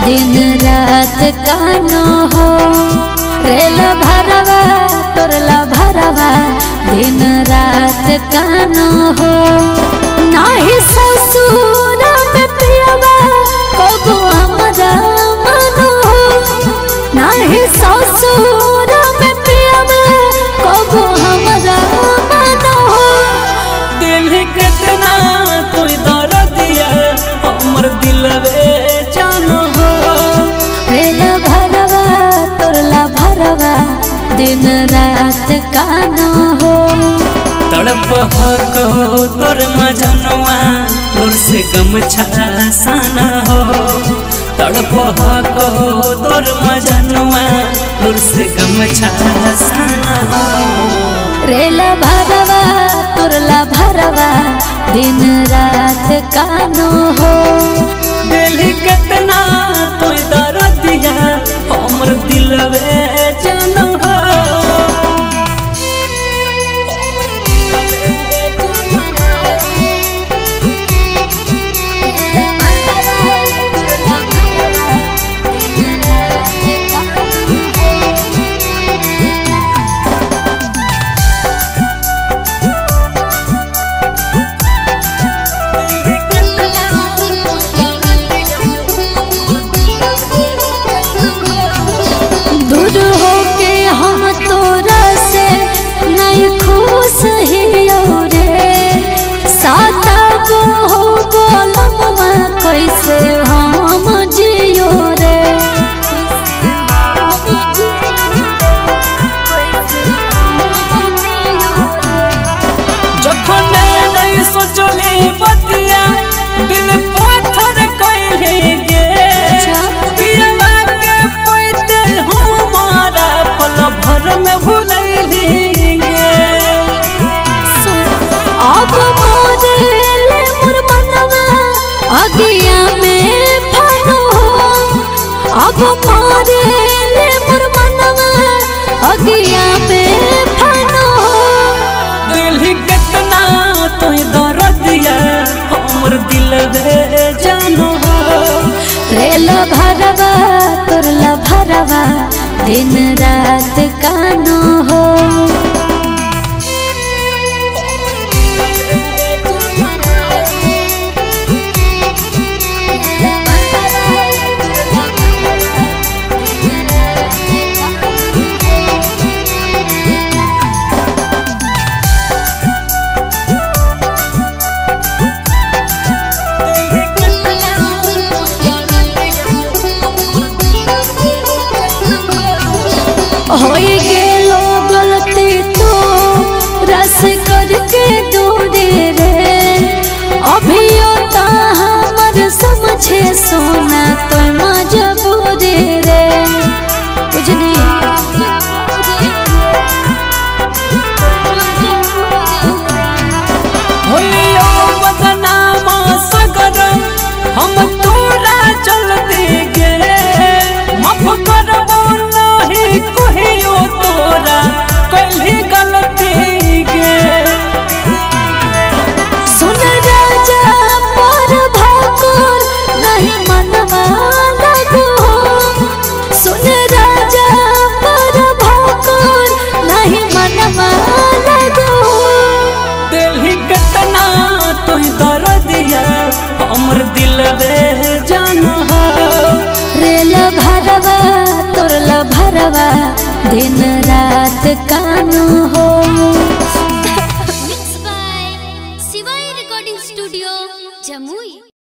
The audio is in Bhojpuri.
दिन रात कानो हो। रेल भरवा तोरला भरवा दिन रात कानो हो। नाही ससुर में पियवा कबो हमरा मनो हो। नाही ससुर में पियवा कबो हमरा मनो हो। दिल कितना कोई दर्दिया हमर दिलवे जानो हो। रेल भरवा तोरला भरवा दिन रात कानो हो। तड़प हो तोर मजनुआ तोर से गमछा साना हो। तड़प हो तोर मजनुआ तोर से गमछा साना हो। रेल भरवा तोरला भरवा दिन रात कानो हो। दिल कितना तो दर्दिया हमर दिलवे जानो हो। दूर होके हम तोरा से नहीं खुश हियो रे। साता हो बोलमवा कैसे हम जियो रे। जखन नहीं सोचली बतिया दिल पत्थर कइले गे। पियवा के पैते हमारा पल भर में भुलैली गे। अब मोरेले मोर मनवा अगिया में फनो हो। अब मोरेले मोर मनवा अगिया में फनो हो। दिल कितना तो दर्दिया हमर दिलवे जानो हो। रेल भरवा तोरला भरवा दिन रात कानो हो। होई गेलो गलती तो रस करके दूरे रे। अभियो ता हमर समझे सोना तो मजबूरी रे। बुझनी होलियो बदनामा सगर हम तोरा चलते गे। माफ करबो नहीं कहियो तोरा कहीं गलती गे। सुन राजा पर भाकुर नहीं मनवा लगो। सुन राजा पर भाकुर नहीं मनवा लगो। दिल कितना तो दर्दिया हमर दिलवे जानो हो। रेल भरवा तोरला भरवा दिन रात कानो हो। Mixed by Shivai Recording Studio, Jamui।